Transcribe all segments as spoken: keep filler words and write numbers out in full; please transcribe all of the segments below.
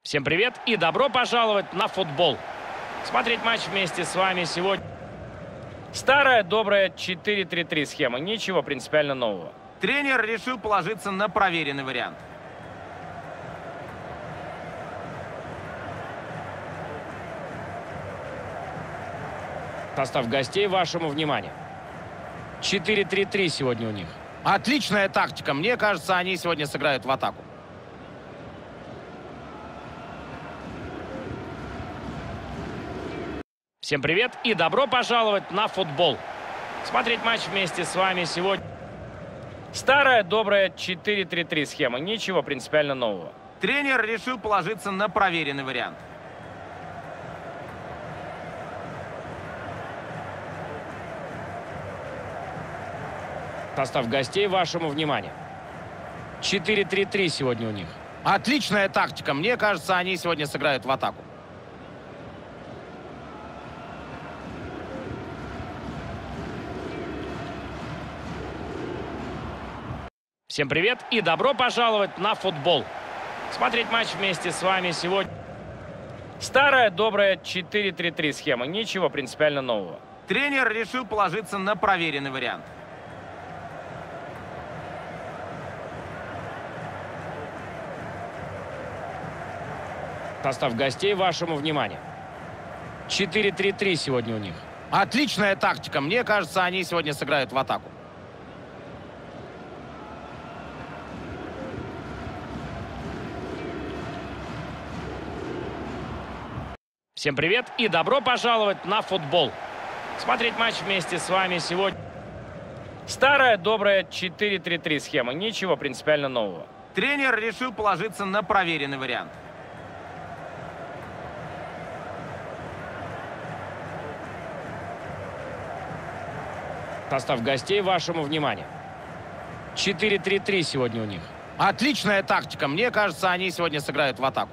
Всем привет и добро пожаловать на футбол. Смотреть матч вместе с вами сегодня. Старая добрая четыре три три схема, ничего принципиально нового. Тренер решил положиться на проверенный вариант. Состав гостей вашему вниманию. четыре три три сегодня у них. Отличная тактика. Мне кажется, они сегодня сыграют в атаку. Всем привет и добро пожаловать на футбол. Смотреть матч вместе с вами сегодня. Старая добрая четыре три три схема, ничего принципиально нового. Тренер решил положиться на проверенный вариант. Состав гостей вашему вниманию. четыре три три сегодня у них. Отличная тактика. Мне кажется, они сегодня сыграют в атаку. Всем привет и добро пожаловать на футбол. Смотреть матч вместе с вами сегодня. Старая добрая четыре три три схема, ничего принципиально нового. Тренер решил положиться на проверенный вариант. Состав гостей вашему вниманию. четыре три три сегодня у них. Отличная тактика. Мне кажется, они сегодня сыграют в атаку. Всем привет и добро пожаловать на футбол. Смотреть матч вместе с вами сегодня. Старая добрая четыре три три схема, ничего принципиально нового. Тренер решил положиться на проверенный вариант. Состав гостей вашему вниманию. четыре три три сегодня у них. Отличная тактика. Мне кажется, они сегодня сыграют в атаку.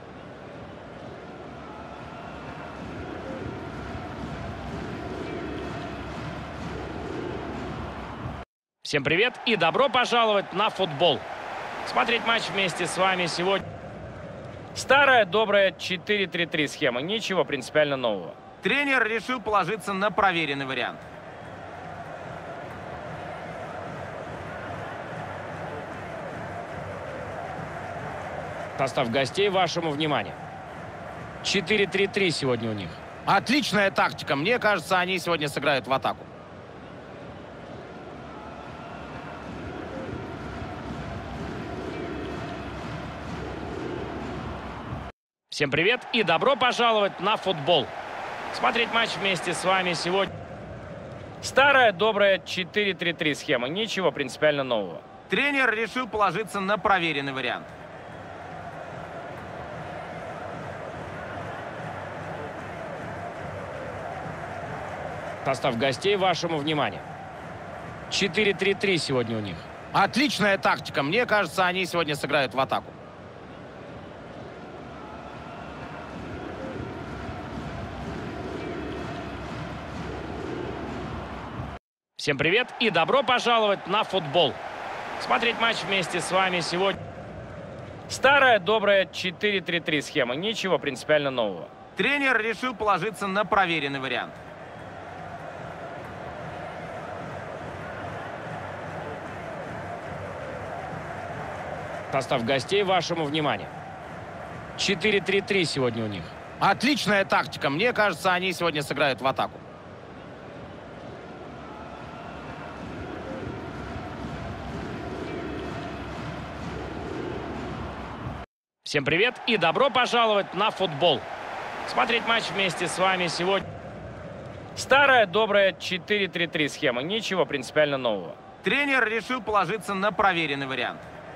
Всем привет и добро пожаловать на футбол. Смотреть матч вместе с вами сегодня. Старая добрая четыре три три схема, ничего принципиально нового. Тренер решил положиться на проверенный вариант. Состав гостей вашему вниманию. четыре три три сегодня у них. Отличная тактика. Мне кажется, они сегодня сыграют в атаку. Всем привет и добро пожаловать на футбол. Смотреть матч вместе с вами сегодня. Старая добрая четыре три три схема, ничего принципиально нового. Тренер решил положиться на проверенный вариант. Состав гостей вашему вниманию. четыре три три сегодня у них. Отличная тактика. Мне кажется, они сегодня сыграют в атаку. Всем привет и добро пожаловать на футбол. Смотреть матч вместе с вами сегодня. Старая добрая четыре три три схема, ничего принципиально нового. Тренер решил положиться на проверенный вариант. Состав гостей вашему вниманию. четыре три три сегодня у них. Отличная тактика. Мне кажется, они сегодня сыграют в атаку. Всем привет и добро пожаловать на футбол. Смотреть матч вместе с вами сегодня. Старая добрая четыре три три схема, ничего принципиально нового. Тренер решил положиться на проверенный вариант.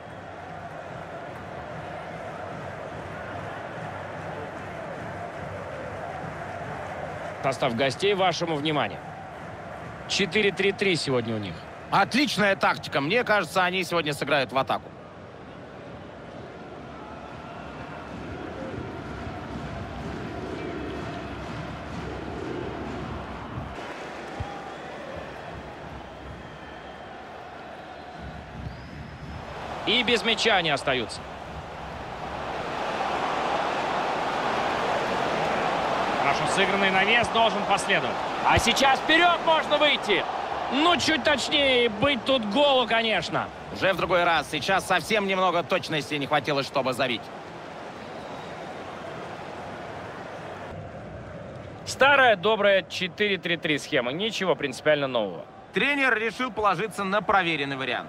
Состав гостей вашему вниманию. четыре три три сегодня у них. Отличная тактика. Мне кажется, они сегодня сыграют в атаку. И без мяча они остаются. Хорошо сыгранный навес должен последовать. А сейчас вперед можно выйти. Ну, чуть точнее, быть тут голу, конечно. Уже в другой раз. Сейчас совсем немного точности не хватило, чтобы забить. Старая добрая четыре три три схема. Ничего принципиально нового. Тренер решил положиться на проверенный вариант.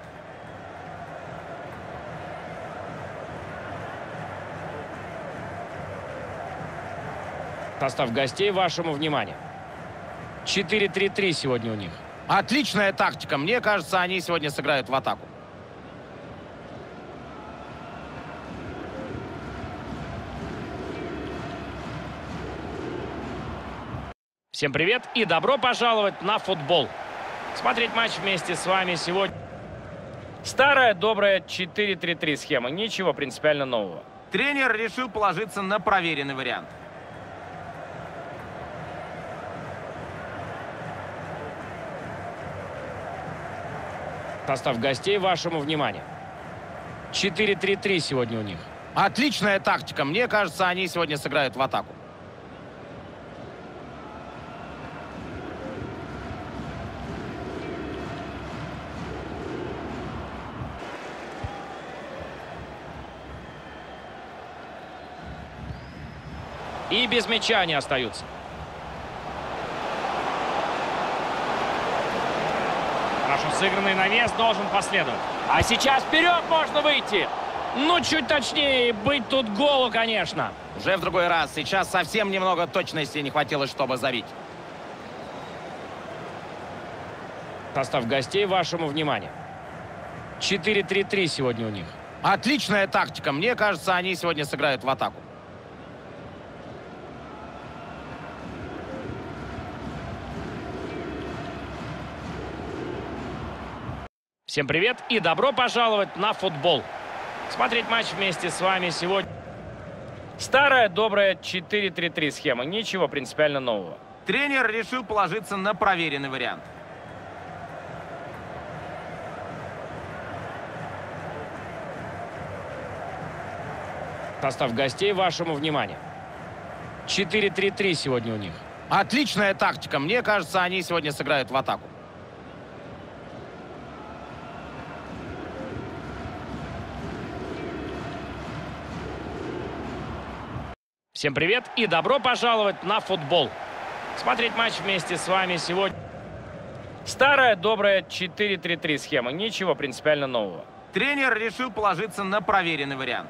Состав гостей вашему вниманию. четыре три три сегодня у них. Отличная тактика. Мне кажется, они сегодня сыграют в атаку. Всем привет и добро пожаловать на футбол. Смотреть матч вместе с вами сегодня. Старая добрая четыре три три схема. Ничего принципиально нового. Тренер решил положиться на проверенный вариант. Состав гостей вашему вниманию. четыре три три сегодня у них. Отличная тактика. Мне кажется, они сегодня сыграют в атаку. И без мяча они остаются. Хорошо сыгранный навес должен последовать. А сейчас вперед можно выйти. Ну, чуть точнее, быть тут голу, конечно. Уже в другой раз. Сейчас совсем немного точности не хватило, чтобы забить. Состав гостей вашему вниманию. четыре три три сегодня у них. Отличная тактика. Мне кажется, они сегодня сыграют в атаку. Всем привет и добро пожаловать на футбол. Смотреть матч вместе с вами сегодня. Старая добрая четыре три три схема. Ничего принципиально нового. Тренер решил положиться на проверенный вариант. Состав гостей вашему вниманию. четыре три три сегодня у них. Отличная тактика. Мне кажется, они сегодня сыграют в атаку. Всем привет и добро пожаловать на футбол. Смотреть матч вместе с вами сегодня. Старая добрая четыре три три схема. Ничего принципиально нового. Тренер решил положиться на проверенный вариант.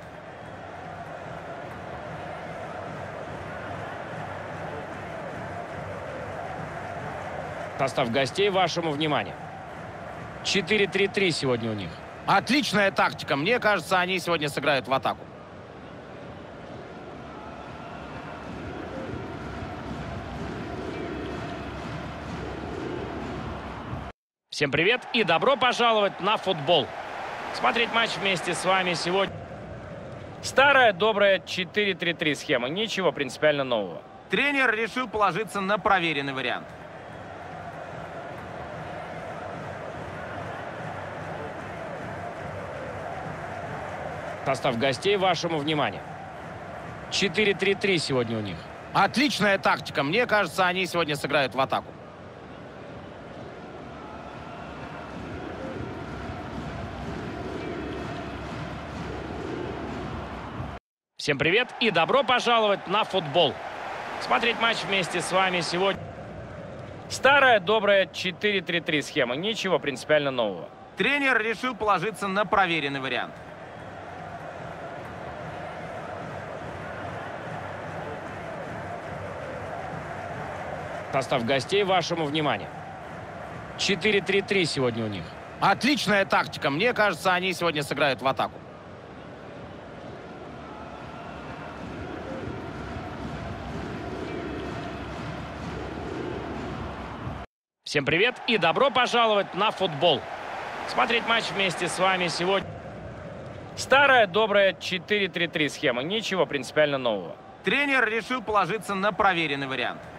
Состав гостей вашему вниманию. четыре три три сегодня у них. Отличная тактика. Мне кажется, они сегодня сыграют в атаку. Всем привет и добро пожаловать на футбол. Смотреть матч вместе с вами сегодня. Старая добрая четыре три три схема. Ничего принципиально нового. Тренер решил положиться на проверенный вариант. Состав гостей вашему вниманию. четыре три три сегодня у них. Отличная тактика. Мне кажется, они сегодня сыграют в атаку. Всем привет и добро пожаловать на футбол. Смотреть матч вместе с вами сегодня. Старая добрая четыре три три схема. Ничего принципиально нового. Тренер решил положиться на проверенный вариант. Состав гостей вашему вниманию. четыре три три сегодня у них. Отличная тактика. Мне кажется, они сегодня сыграют в атаку. Всем привет и добро пожаловать на футбол. Смотреть матч вместе с вами сегодня. Старая добрая четыре три три схема. Ничего принципиально нового. Тренер решил положиться на проверенный вариант. Состав гостей вашему вниманию. четыре три три сегодня у них. Отличная тактика. Мне кажется, они сегодня сыграют в атаку. Всем привет и добро пожаловать на футбол. Смотреть матч вместе с вами сегодня. Старая добрая четыре три три схема. Ничего принципиально нового. Тренер решил положиться на проверенный вариант.